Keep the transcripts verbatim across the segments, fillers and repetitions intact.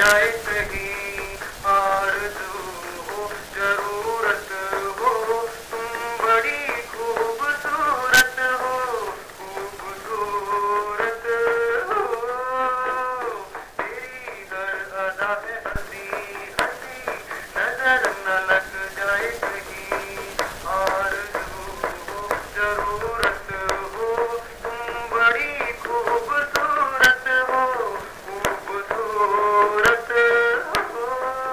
जाए कहीं आरज़ू हो जरूरत हो तुम बड़ी खूबसूरत हो खूबसूरत हो तेरी हर अदा है हंसी हंसी नजर न लग जाए कहीं आरज़ू हो जरूरत हो तुम बड़ी खूबसूरत हो खूबसूरत हो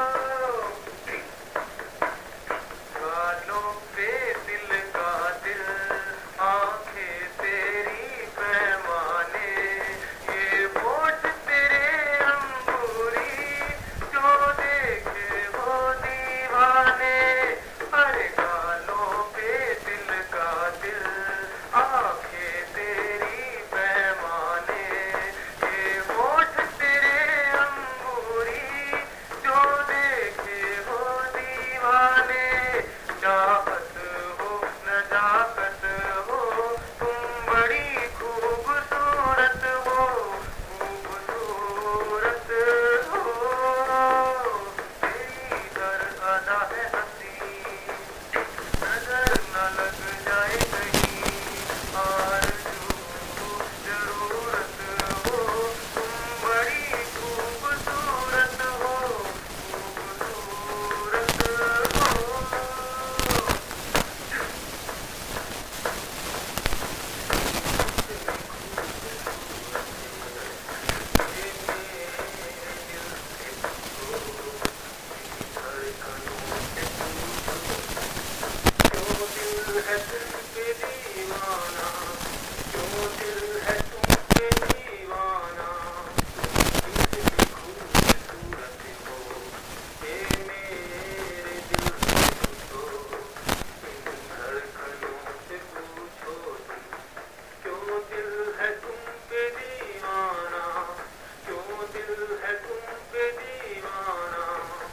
गालों पे दिल का दिल आंखें तेरी पैमाने ये होठ तेरे अंगूरी जो देखे वो दीवाने अरे गालों पे दिल का दिल आंखें तेरी पैमाने ये होठ तेरे अंगूरी जो देखे वो दीवाने चाहत हो नजाकत हो तुम बड़ी खूबसूरत हो खूबसूरत हो तेरी हर अदा है हंसी नजर न लग जाए कहीं आरज़ू हो जरूरत हो तुम बड़ी खूबसूरत हो खूबसूरत हो क्यों दिल है तुम पे दीवाना क्यों दिल है तुम पे दीवाना तुम कितनी खूबसूरत हो ये मेरे दिल से पूछो इन धड़कनों से पूछो तुम क्यों दिल है तुम पे दीवाना क्यों दिल है तुम पे दीवाना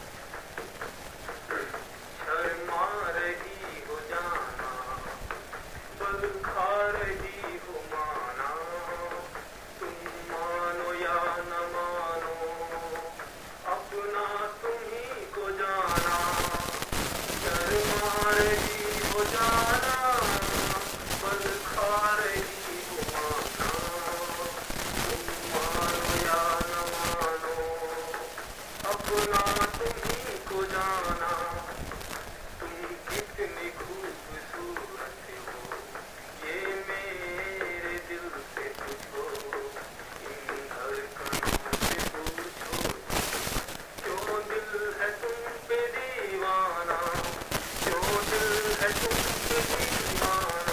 शर्मा रही हो जाना बल खा रही हो माना तुम मानो या न मानो अपना तुम ही को जाना शर्मा रही हो जाना बल खा रही हो माना तुम मानो या न मानो अपना तुम ही को जाना तुम कितनी खूबसूरत हो ये मेरे दिल से पूछो इन धड़कनों से पूछो क्यों दिल है तुम पे दीवाना क्यों दिल है तुम पे दीवाना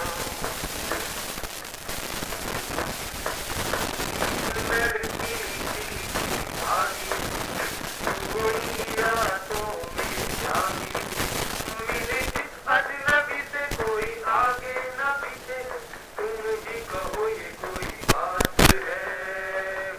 लड़की सी भागी कोई रातों में जागी मिले इस अजनबी से कोई आगे न पीछे तुम ही कहो ये कोई बात है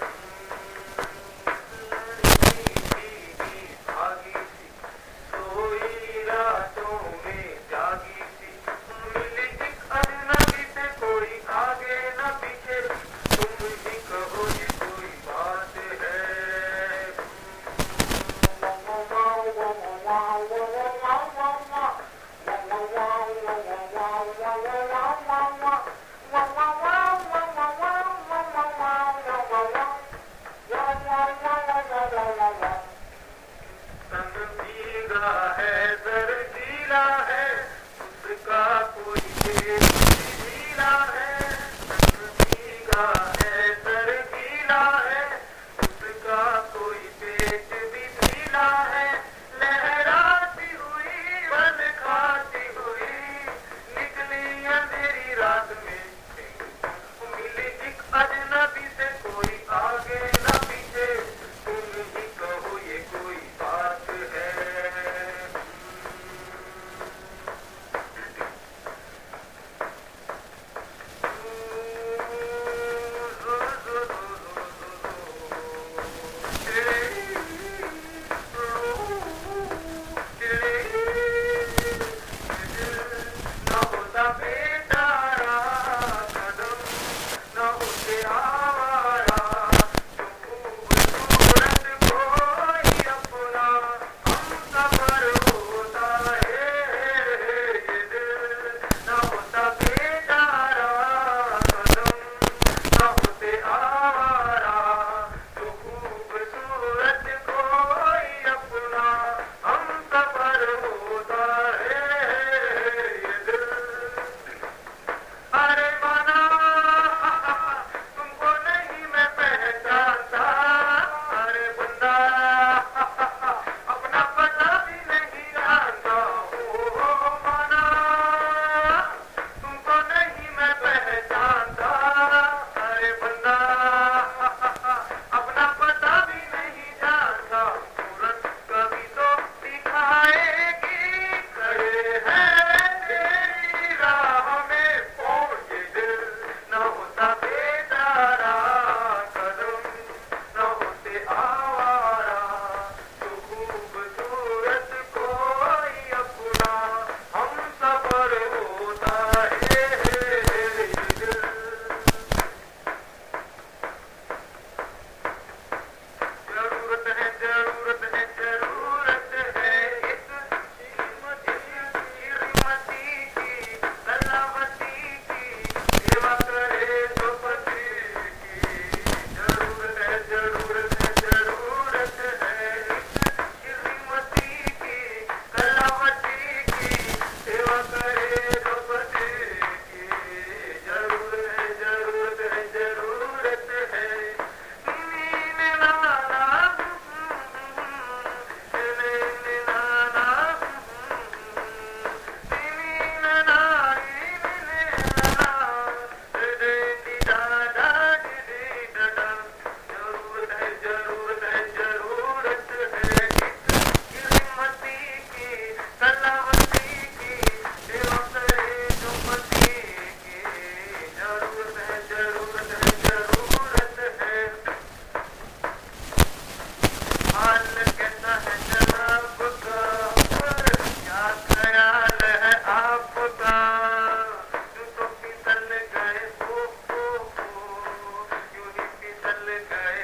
लड़की सी भागी सी सोई रातों में जागी सी मिले इस अजनबी से कोई आगे न पीछे तुम ही कहो ये कोई बात है तन भीगा है दर्जीला है उसका कोई पेट भी ढीला है तन भीगा है दर्जीला है उसका कोई पेट भी ढीला है लहराती हुई बन खाती हुई निकली अंधेरी रात में मिली एक अजनबी से कोई आगे न पीछे तुम ही कहो ये कोई बात है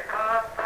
हाथ